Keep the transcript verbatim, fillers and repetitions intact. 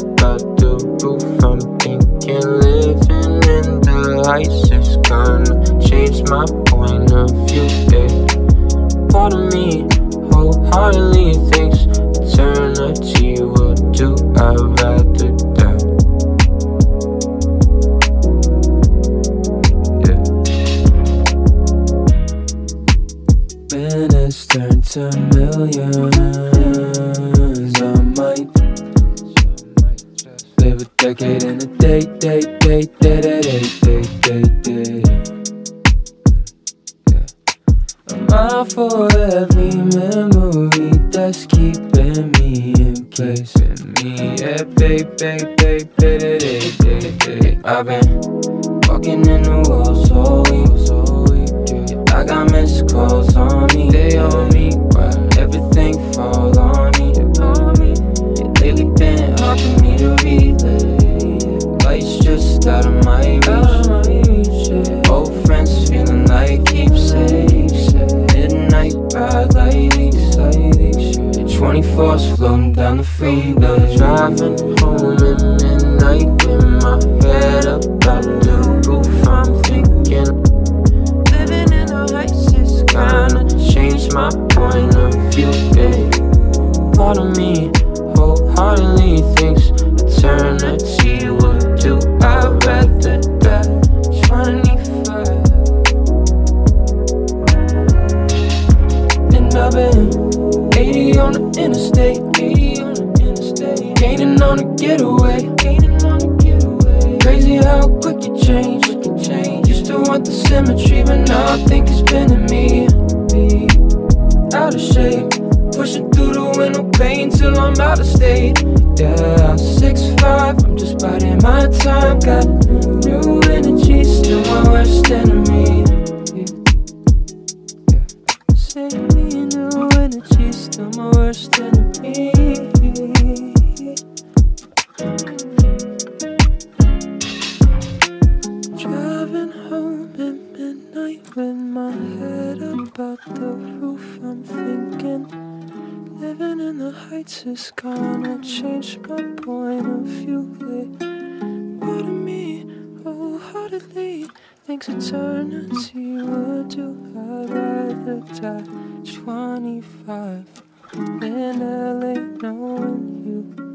about the roof. I'm thinking living in the heights is gonna change my point of view, yeah. Part of me wholeheartedly thinks eternity will do. I'd rather die. Yeah. Minutes turn to millions. I might live a decade in a day, day, day, day, day, day, day, day, day. I'm out for every memory that's keeping me in place. Me, yeah, baby, baby, baby, baby, baby. I've been walking in the walls all week, all week, yeah. I got missed calls on me, they on me, right? Everything fall on me, on me. It lately been hard for me to relay. Life's just out of my reach, yeah. Old friends feeling like keepsakes, yeah. Midnight ride like leaks, like leaks, yeah. twenty-fours floating down the freeway. Driving home at midnight with my head up out the roof. I'm thinking living in the heights is gonna change my point of view, yeah. Part of me wholeheartedly thinks eternity will do. I'd rather die. twenty-five. And I've been eighty on the interstate, eighty on the interstate, gaining on a getaway, gaining on a getaway. Crazy how quick you change, quick you change. Used to want the symmetry, but now I think it's been me, me. Out of shape, pushing through the window pane till I'm out of state. Yeah, six five, I'm just biding my time. Got new energy, still my worst enemy. Yeah. Say me new energy, still my worst enemy. Driving home at midnight with my head about the roof. I'm thinking living in the heights is gonna change my point of view, yeah. Part of me wholeheartedly thinks eternity would do. I'd rather die. twenty-five in L A knowing you